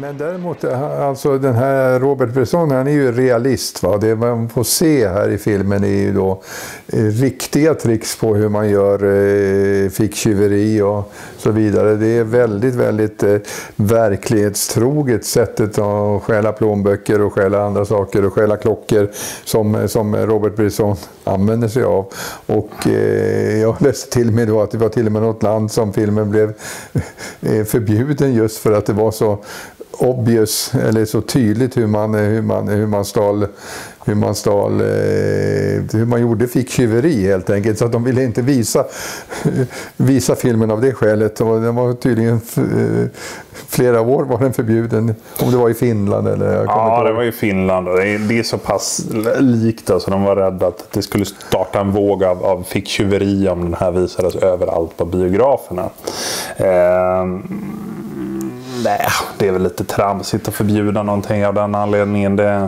Men däremot, alltså den här Robert Bresson, han är ju realist. Va? Det man får se här i filmen är ju då riktiga tricks på hur man gör ficktjuveri och så vidare. Det är väldigt, väldigt verklighetstroget sättet att stjäla plånböcker och stjäla andra saker och stjäla klockor som Robert Bresson använder sig av. Och jag läste till och med då att det var till och med något land som filmen blev förbjuden just för att det var så obvious eller så tydligt hur man gjorde ficktjuveri helt enkelt, så att de ville inte visa filmen av det skälet. Och den var tydligen flera år var den förbjuden, om det var i Finland eller ja, det var i Finland. Det är så pass likt, alltså de var rädda att det skulle starta en våg av ficktjuveri om den här visades överallt på biograferna. Nej, det är väl lite tramsigt att förbjuda någonting av den anledningen.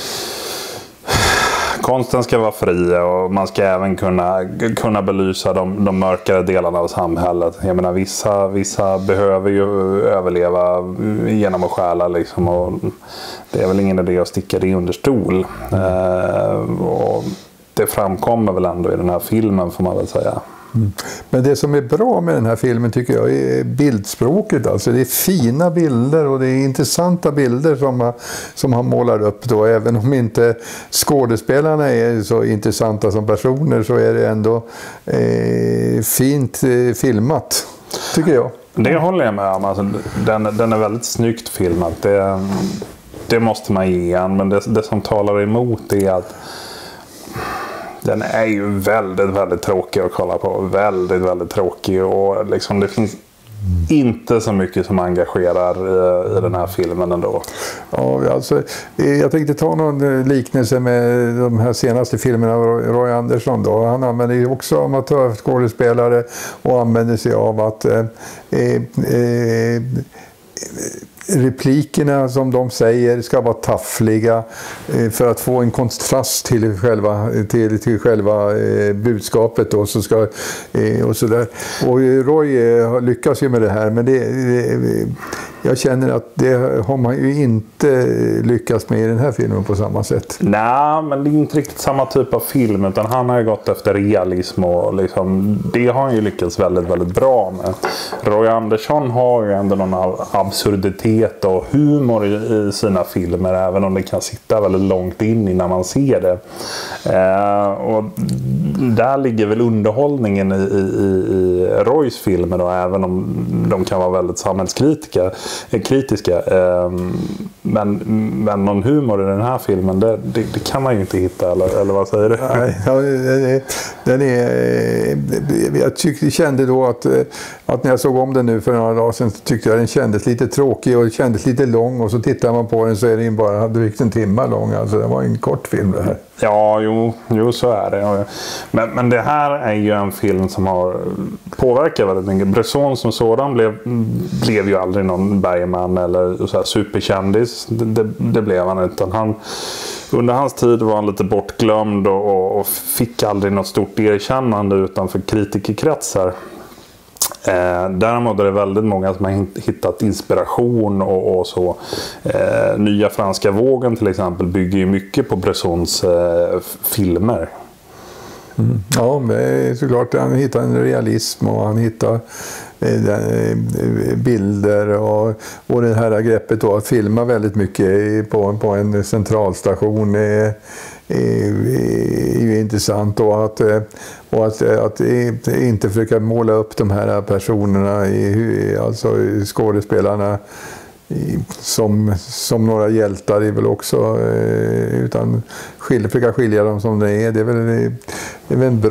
Konsten ska vara fri och man ska även kunna belysa de mörkare delarna av samhället. Jag menar, vissa behöver ju överleva genom att stjäla liksom, och det är väl ingen idé att sticka det under stol. Och det framkommer väl ändå i den här filmen, får man väl säga. Mm. Men det som är bra med den här filmen tycker jag är bildspråket. Alltså det är fina bilder och det är intressanta bilder som han målar upp då. Även om inte skådespelarna är så intressanta som personer, så är det ändå fint filmat, tycker jag. Det håller jag med om. Alltså, den är väldigt snyggt filmad. Det måste man ge igen. Men det som talar emot är att den är ju väldigt, väldigt tråkig att kolla på. Väldigt, väldigt tråkig. Och liksom det finns inte så mycket som engagerar i den här filmen ändå. Ja, alltså, jag tänkte ta någon liknelse med de här senaste filmerna av Roy Andersson då. Han använder ju också amatörskådespelare och använder sig av att replikerna som de säger ska vara taffliga för att få en kontrast till själva budskapet då, så ska, och så där. Och Roy lyckas ju med det här, men jag känner att det har man ju inte lyckats med i den här filmen på samma sätt. Nej, men det är inte riktigt samma typ av film, utan han har ju gått efter realism och liksom, det har han ju lyckats väldigt, väldigt bra med. Roy Andersson har ju ändå någon absurditet och humor i sina filmer, även om det kan sitta väldigt långt in innan man ser det. Och där ligger väl underhållningen i Roys filmer då, även om de kan vara väldigt samhällskritiska. Men någon humor i den här filmen, det kan man ju inte hitta, eller vad säger du? Nej, jag kände då att när jag såg om den nu för några dagar sedan, så tyckte jag den kändes lite tråkig och kändes lite lång, och så tittar man på den så är den bara drygt en timme lång, alltså det var en kort film det här. Ja, jo så är det. Men det här är ju en film som har påverkat väldigt mycket. Bresson som sådan blev ju aldrig någon Bergman eller så här superkändis. Det blev han, utan under hans tid var han lite bortglömd och fick aldrig något stort erkännande utanför kritikerkretsar. Däremot är det väldigt många som har hittat inspiration och så. Nya franska vågen till exempel bygger ju mycket på Bressons filmer. Mm. Ja, men såklart han hittar en realism och han hittar bilder och det här greppet då att filma väldigt mycket på en centralstation är ju intressant, och att inte försöka måla upp de här personerna, alltså skådespelarna som några hjältar är väl också, utan försöka skilja dem som det är. Det är väl en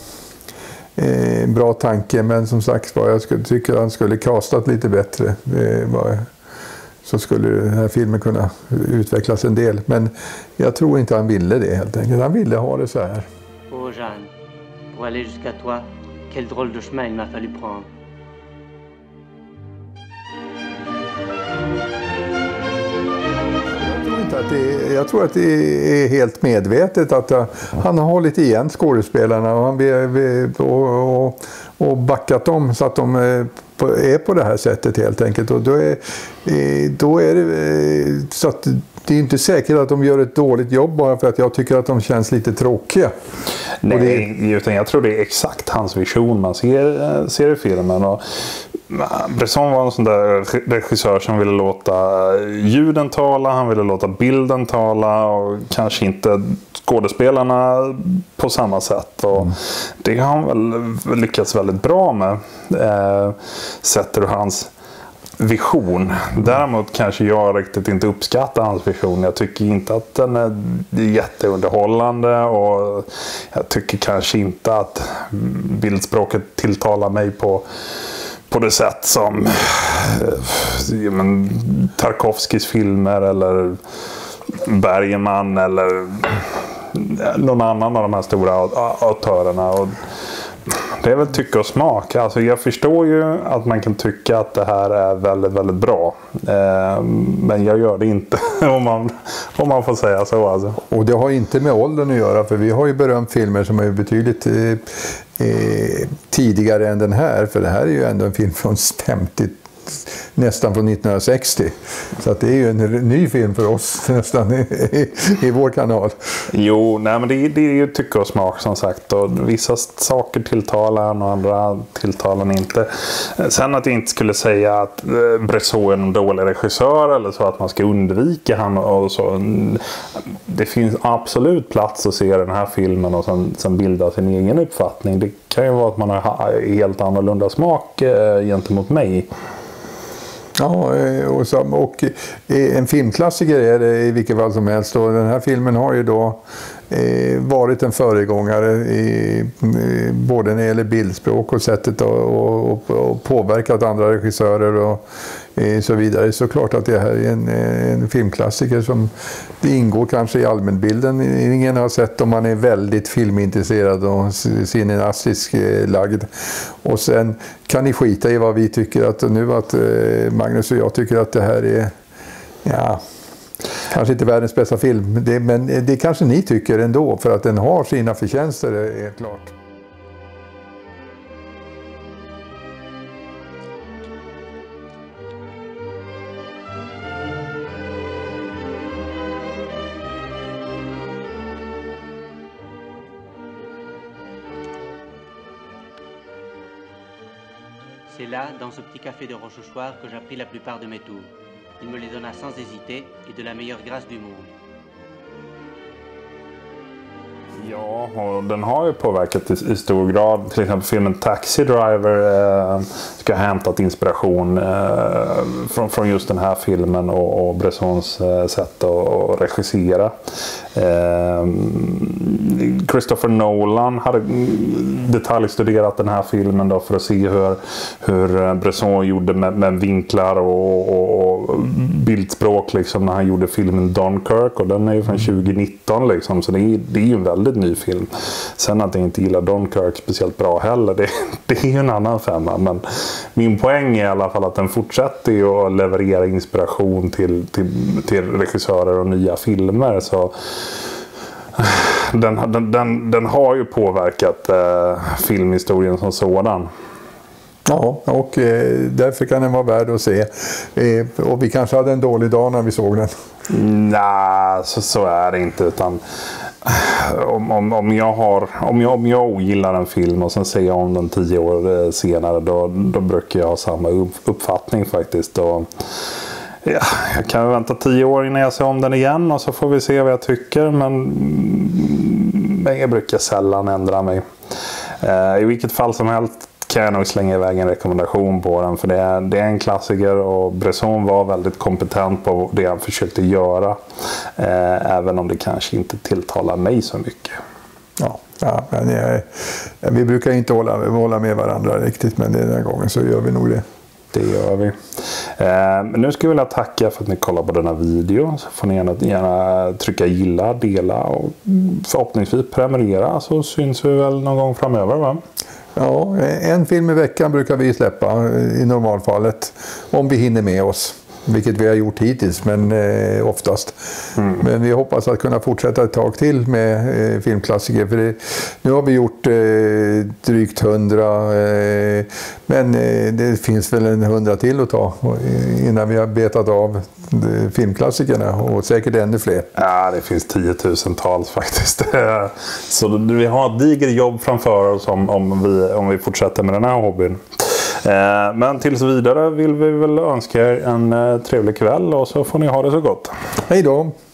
bra tanke, men som sagt jag tycker att han skulle kastat lite bättre. Så skulle den här filmen kunna utvecklas en del. Men jag tror inte han ville det helt enkelt. Han ville ha det så här. Oh Jeanne, pour aller jusqu'à toi, quel drôle de chemin il m'a fallu prendre. Jag tror att det är helt medvetet att han har hållit igen skådespelarna och han och backat dem så att de är på det här sättet helt enkelt. Och då är det så att det är inte säkert att de gör ett dåligt jobb bara för att jag tycker att de känns lite tråkiga. Nej, utan jag tror det är exakt hans vision man ser i filmen. Och Bresson var en sån där regissör som ville låta ljuden tala, han ville låta bilden tala och kanske inte skådespelarna på samma sätt. Och det har han väl lyckats väldigt bra med. Sätter hans vision. Däremot kanske jag riktigt inte uppskattar hans vision. Jag tycker inte att den är jätteunderhållande och jag tycker kanske inte att bildspråket tilltalar mig på det sätt som Tarkovskis filmer eller Bergman eller någon annan av de här stora autörerna. Och det är väl tycke och smak. Alltså jag förstår ju att man kan tycka att det här är väldigt, väldigt bra. Men jag gör det inte om man får säga så. Alltså. Och det har inte med åldern att göra, för vi har ju berömt filmer som är betydligt tidigare än den här. För det här är ju ändå en film från 50, nästan från 1960. Så att det är ju en ny film för oss nästan i vår kanal. Jo, nej, men det är ju tycke och smak som sagt. Och vissa saker tilltalar och andra tilltalar inte. Sen att jag inte skulle säga att Bresson är en dålig regissör eller så, att man ska undvika han och så. Det finns absolut plats att se den här filmen och sen bilda sin egen uppfattning. Det kan ju vara att man har helt annorlunda smak gentemot mig. Ja, och en filmklassiker är det i vilket fall som helst. Och den här filmen har ju då varit en föregångare både när det gäller bildspråk och sättet och påverkat andra regissörer och så vidare. Så klart att det här är en filmklassiker som det ingår kanske i allmänbilden. Ingen har sett om man är väldigt filmintresserad och cineastisk lagd. Och sen kan ni skita i vad vi tycker att Magnus och jag tycker att det här är kanske inte världens bästa film, men det kanske ni tycker ändå, för att den har sina förtjänster, är klart. C'est là, dans ce petit café de Rochechouart, que j'appris la plupart de mes tours. Il me les donna sans hésiter et de la meilleure grâce du monde. Ja, och den har ju påverkat i stor grad. Till exempel filmen Taxi Driver ska ha hämtat inspiration från just den här filmen och Bressons sätt att regissera. Christopher Nolan hade detaljstuderat den här filmen då för att se hur Bresson gjorde med vinklar och bildspråk liksom, när han gjorde filmen Dunkirk, och den är ju från 2019 liksom, så det är ju en väldigt ny film. Sen att jag inte gillar Dunkirk speciellt bra heller, det är ju en annan femma, men min poäng är i alla fall att den fortsätter ju att leverera inspiration till regissörer och nya filmer, så den har ju påverkat filmhistorien som sådan. Ja, och därför kan den vara värd att se. Och vi kanske hade en dålig dag när vi såg den. Nej, så är det inte, utan om jag ogillar en film och sen ser jag om den 10 år senare, då brukar jag ha samma uppfattning faktiskt. Och ja, jag kan vänta 10 år innan jag ser om den igen och så får vi se vad jag tycker, men jag brukar sällan ändra mig. I vilket fall som helst kan jag nog slänga iväg en rekommendation på den, för det är en klassiker och Bresson var väldigt kompetent på det han försökte göra, även om det kanske inte tilltalar mig så mycket. Ja, men vi brukar inte hålla med varandra riktigt, men den här gången så gör vi nog det. Det gör vi. Men nu skulle jag vilja tacka för att ni kollar på denna video. Så får ni gärna trycka gilla, dela och förhoppningsvis prenumerera, så syns vi väl någon gång framöver, va? Ja, en film i veckan brukar vi släppa i normalfallet, om vi hinner med oss. vilket vi har gjort hittills, men oftast. Men vi hoppas att kunna fortsätta ett tag till med filmklassiker, för nu har vi gjort drygt 100, men det finns väl en 100 till att ta innan vi har betat av filmklassikerna, och säkert ännu fler. Ja, det finns 10 000-tals faktiskt. Så vi har ett digert jobb framför oss om vi fortsätter med den här hobbyn. Men tills vidare vill vi väl önska er en trevlig kväll, och så får ni ha det så gott. Hej då!